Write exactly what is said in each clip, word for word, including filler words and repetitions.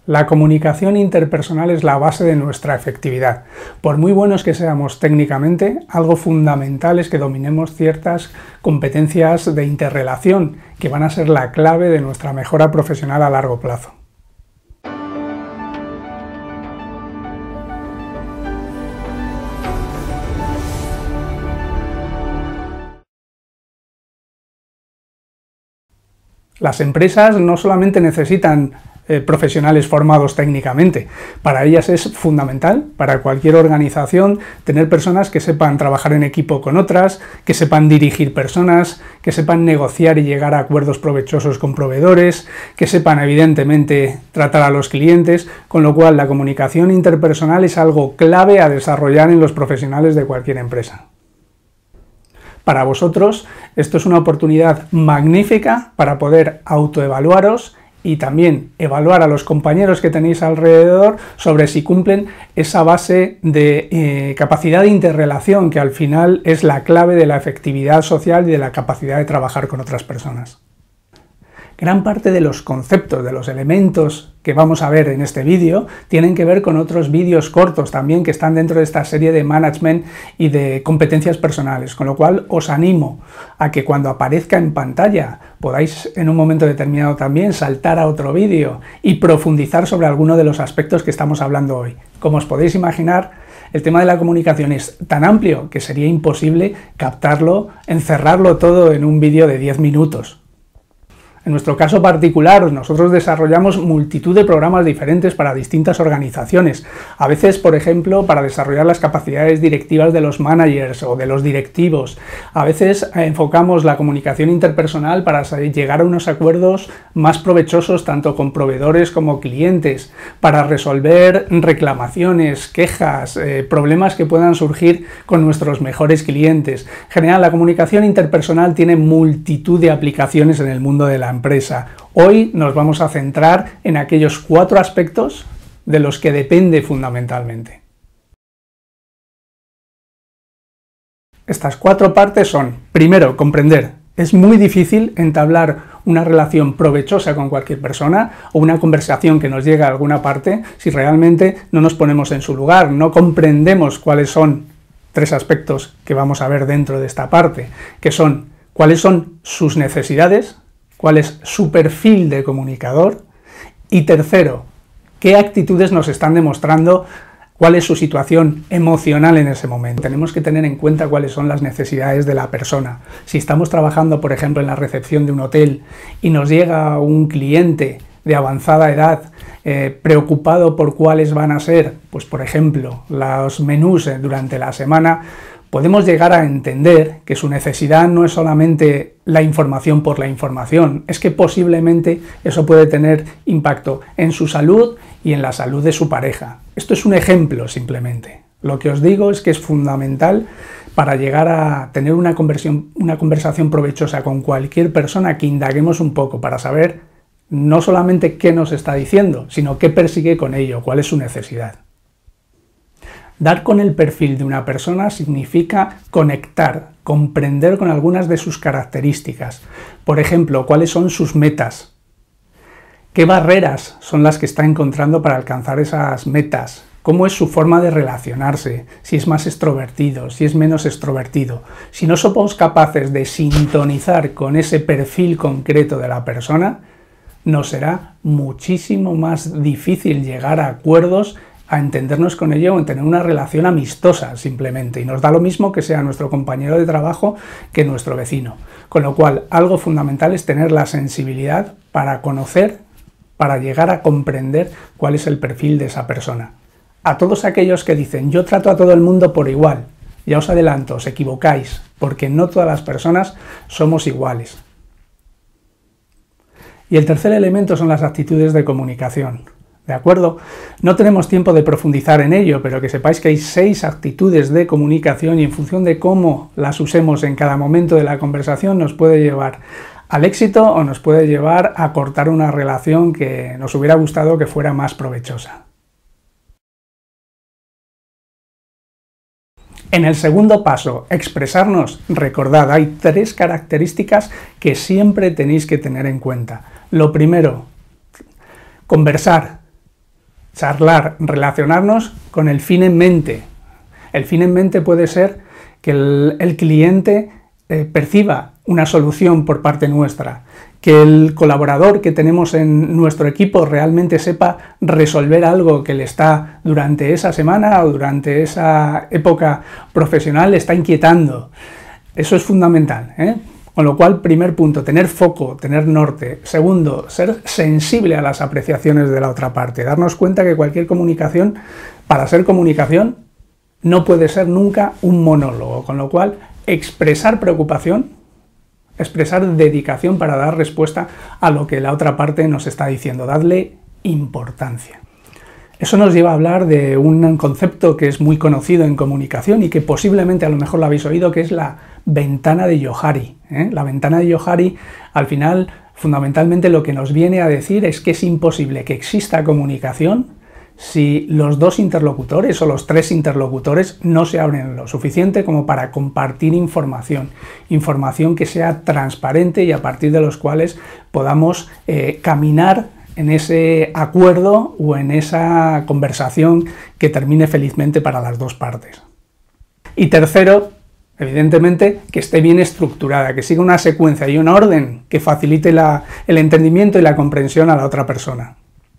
La comunicación interpersonal es la base de nuestra efectividad. Por muy buenos que seamos técnicamente, algo fundamental es que dominemos ciertas competencias de interrelación que van a ser la clave de nuestra mejora profesional a largo plazo. Las empresas no solamente necesitan eh, profesionales formados técnicamente, para ellas es fundamental, para cualquier organización, tener personas que sepan trabajar en equipo con otras, que sepan dirigir personas, que sepan negociar y llegar a acuerdos provechosos con proveedores, que sepan evidentemente tratar a los clientes, con lo cual la comunicación interpersonal es algo clave a desarrollar en los profesionales de cualquier empresa. Para vosotros, esto es una oportunidad magnífica para poder autoevaluaros y también evaluar a los compañeros que tenéis alrededor sobre si cumplen esa base de eh, capacidad de interrelación que al final es la clave de la efectividad social y de la capacidad de trabajar con otras personas. Gran parte de los conceptos, de los elementos que vamos a ver en este vídeo, tienen que ver con otros vídeos cortos también que están dentro de esta serie de management y de competencias personales, con lo cual os animo a que cuando aparezca en pantalla podáis en un momento determinado también saltar a otro vídeo y profundizar sobre alguno de los aspectos que estamos hablando hoy. Como os podéis imaginar, el tema de la comunicación es tan amplio que sería imposible captarlo, encerrarlo todo en un vídeo de diez minutos. En nuestro caso particular, nosotros desarrollamos multitud de programas diferentes para distintas organizaciones. A veces, por ejemplo, para desarrollar las capacidades directivas de los managers o de los directivos. A veces enfocamos la comunicación interpersonal para llegar a unos acuerdos más provechosos tanto con proveedores como clientes, para resolver reclamaciones, quejas, eh, problemas que puedan surgir con nuestros mejores clientes. En general, la comunicación interpersonal tiene multitud de aplicaciones en el mundo de la empresa. Hoy nos vamos a centrar en aquellos cuatro aspectos de los que depende fundamentalmente. Estas cuatro partes son, primero, comprender. Es muy difícil entablar una relación provechosa con cualquier persona o una conversación que nos llegue a alguna parte si realmente no nos ponemos en su lugar, no comprendemos cuáles son tres aspectos que vamos a ver dentro de esta parte, que son cuáles son sus necesidades, cuál es su perfil de comunicador y tercero, qué actitudes nos están demostrando, cuál es su situación emocional en ese momento. Tenemos que tener en cuenta cuáles son las necesidades de la persona. Si estamos trabajando, por ejemplo, en la recepción de un hotel y nos llega un cliente de avanzada edad eh, preocupado por cuáles van a ser, pues por ejemplo, los menús durante la semana, podemos llegar a entender que su necesidad no es solamente la información por la información, es que posiblemente eso puede tener impacto en su salud y en la salud de su pareja. Esto es un ejemplo simplemente. Lo que os digo es que es fundamental para llegar a tener una conversión, una conversación provechosa con cualquier persona que indaguemos un poco para saber no solamente qué nos está diciendo, sino qué persigue con ello, cuál es su necesidad. Dar con el perfil de una persona significa conectar, comprender con algunas de sus características. Por ejemplo, cuáles son sus metas, qué barreras son las que está encontrando para alcanzar esas metas, cómo es su forma de relacionarse, si es más extrovertido, si es menos extrovertido. Si no somos capaces de sintonizar con ese perfil concreto de la persona, nos será muchísimo más difícil llegar a acuerdos, a entendernos con ello o en tener una relación amistosa simplemente, y nos da lo mismo que sea nuestro compañero de trabajo que nuestro vecino. Con lo cual, algo fundamental es tener la sensibilidad para conocer, para llegar a comprender cuál es el perfil de esa persona. A todos aquellos que dicen, yo trato a todo el mundo por igual, ya os adelanto, os equivocáis, porque no todas las personas somos iguales. Y el tercer elemento son las actitudes de comunicación. ¿De acuerdo? No tenemos tiempo de profundizar en ello, pero que sepáis que hay seis actitudes de comunicación y en función de cómo las usemos en cada momento de la conversación nos puede llevar al éxito o nos puede llevar a cortar una relación que nos hubiera gustado que fuera más provechosa. En el segundo paso, expresarnos, recordad, hay tres características que siempre tenéis que tener en cuenta. Lo primero, conversar. charlar, relacionarnos con el fin en mente. El fin en mente puede ser que el, el cliente eh, perciba una solución por parte nuestra, que el colaborador que tenemos en nuestro equipo realmente sepa resolver algo que le está durante esa semana o durante esa época profesional le está inquietando. Eso es fundamental, ¿eh? Con lo cual, primer punto, tener foco, tener norte. Segundo, ser sensible a las apreciaciones de la otra parte. Darnos cuenta que cualquier comunicación, para ser comunicación, no puede ser nunca un monólogo. Con lo cual, expresar preocupación, expresar dedicación para dar respuesta a lo que la otra parte nos está diciendo. Darle importancia. Eso nos lleva a hablar de un concepto que es muy conocido en comunicación y que posiblemente a lo mejor lo habéis oído, que es la ventana de Johari, ¿eh? La ventana de Johari, al final, fundamentalmente lo que nos viene a decir es que es imposible que exista comunicación si los dos interlocutores o los tres interlocutores no se abren lo suficiente como para compartir información, información que sea transparente y a partir de los cuales podamos eh, caminar en ese acuerdo o en esa conversación que termine felizmente para las dos partes. Y tercero, evidentemente, que esté bien estructurada, que siga una secuencia y un orden que facilite la, el entendimiento y la comprensión a la otra persona.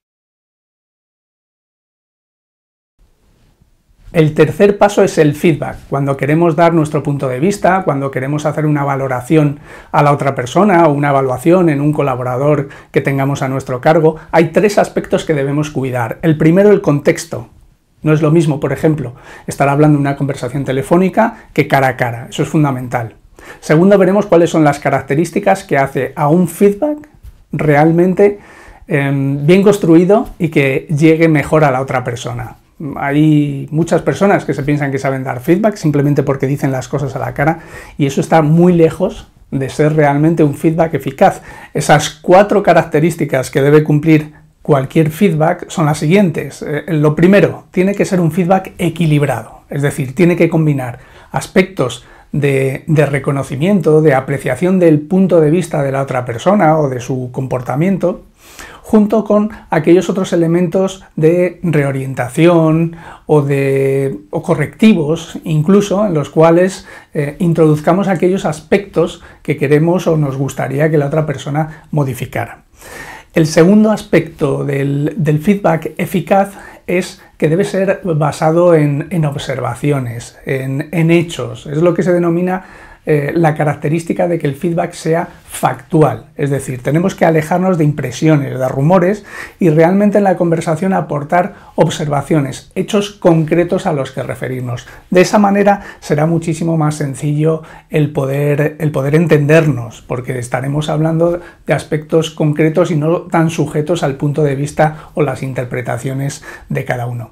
El tercer paso es el feedback. Cuando queremos dar nuestro punto de vista, cuando queremos hacer una valoración a la otra persona o una evaluación en un colaborador que tengamos a nuestro cargo, hay tres aspectos que debemos cuidar. El primero, el contexto. No es lo mismo, por ejemplo, estar hablando de una conversación telefónica que cara a cara. Eso es fundamental. Segundo, veremos cuáles son las características que hace a un feedback realmente eh, bien construido y que llegue mejor a la otra persona. Hay muchas personas que se piensan que saben dar feedback simplemente porque dicen las cosas a la cara y eso está muy lejos de ser realmente un feedback eficaz. Esas cuatro características que debe cumplir cualquier feedback son las siguientes. Eh, lo primero, tiene que ser un feedback equilibrado, es decir, tiene que combinar aspectos de, de reconocimiento, de apreciación del punto de vista de la otra persona o de su comportamiento, junto con aquellos otros elementos de reorientación o, de, o correctivos, incluso en los cuales eh, introduzcamos aquellos aspectos que queremos o nos gustaría que la otra persona modificara. El segundo aspecto del, del feedback eficaz es que debe ser basado en, en observaciones, en, en hechos. Es lo que se denomina eh, la característica de que el feedback sea factual. Es decir, tenemos que alejarnos de impresiones, de rumores y realmente en la conversación aportar observaciones, hechos concretos a los que referirnos. De esa manera será muchísimo más sencillo el poder, el poder entendernos, porque estaremos hablando de aspectos concretos y no tan sujetos al punto de vista o las interpretaciones de cada uno.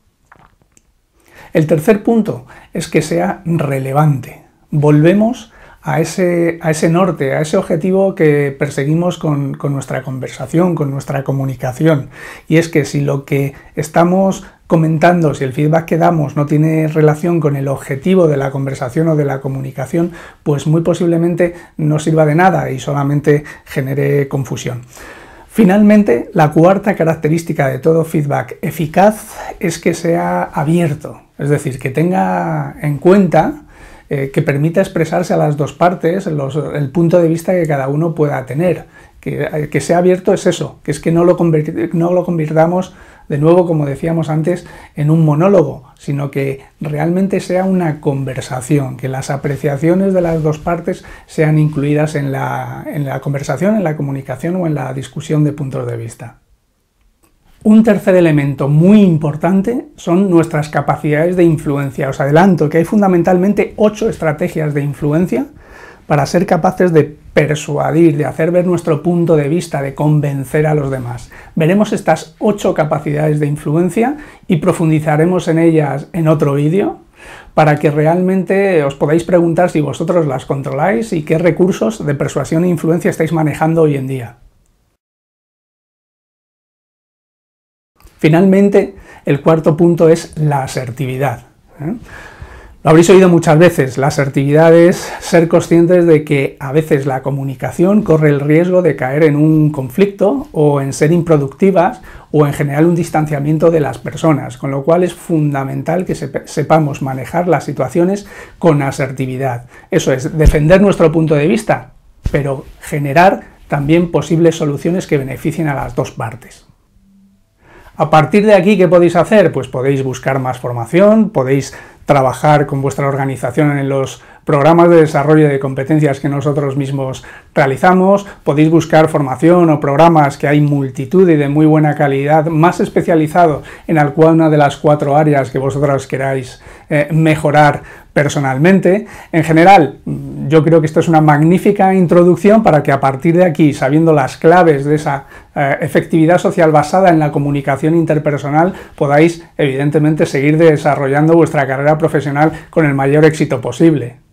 El tercer punto es que sea relevante. Volvemos a ese, a ese norte, a ese objetivo que perseguimos con, con nuestra conversación, con nuestra comunicación. Y es que si lo que estamos comentando, si el feedback que damos no tiene relación con el objetivo de la conversación o de la comunicación, pues muy posiblemente no sirva de nada y solamente genere confusión. Finalmente, la cuarta característica de todo feedback eficaz es que sea abierto, es decir, que tenga en cuenta eh, que permita expresarse a las dos partes los, el punto de vista que cada uno pueda tener. Que, que sea abierto es eso, que es que no lo, no lo convirtamos, de nuevo, como decíamos antes, en un monólogo, sino que realmente sea una conversación, que las apreciaciones de las dos partes sean incluidas en la, en la conversación, en la comunicación o en la discusión de puntos de vista. Un tercer elemento muy importante son nuestras capacidades de influencia. Os adelanto que hay fundamentalmente ocho estrategias de influencia para ser capaces de persuadir, de hacer ver nuestro punto de vista, de convencer a los demás. Veremos estas ocho capacidades de influencia y profundizaremos en ellas en otro vídeo para que realmente os podáis preguntar si vosotros las controláis y qué recursos de persuasión e influencia estáis manejando hoy en día. Finalmente, el cuarto punto es la asertividad, ¿eh? Lo habréis oído muchas veces, la asertividad es ser conscientes de que a veces la comunicación corre el riesgo de caer en un conflicto o en ser improductivas o en generar un distanciamiento de las personas, con lo cual es fundamental que sepamos manejar las situaciones con asertividad. Eso es, defender nuestro punto de vista, pero generar también posibles soluciones que beneficien a las dos partes. A partir de aquí, ¿qué podéis hacer? Pues podéis buscar más formación, podéis trabajar con vuestra organización en los programas de desarrollo de competencias que nosotros mismos realizamos, podéis buscar formación o programas que hay multitud y de muy buena calidad, más especializado en alguna de las cuatro áreas que vosotros queráis eh, mejorar personalmente. En general, yo creo que esto es una magnífica introducción para que a partir de aquí, sabiendo las claves de esa eh, efectividad social basada en la comunicación interpersonal, podáis evidentemente seguir desarrollando vuestra carrera profesional con el mayor éxito posible.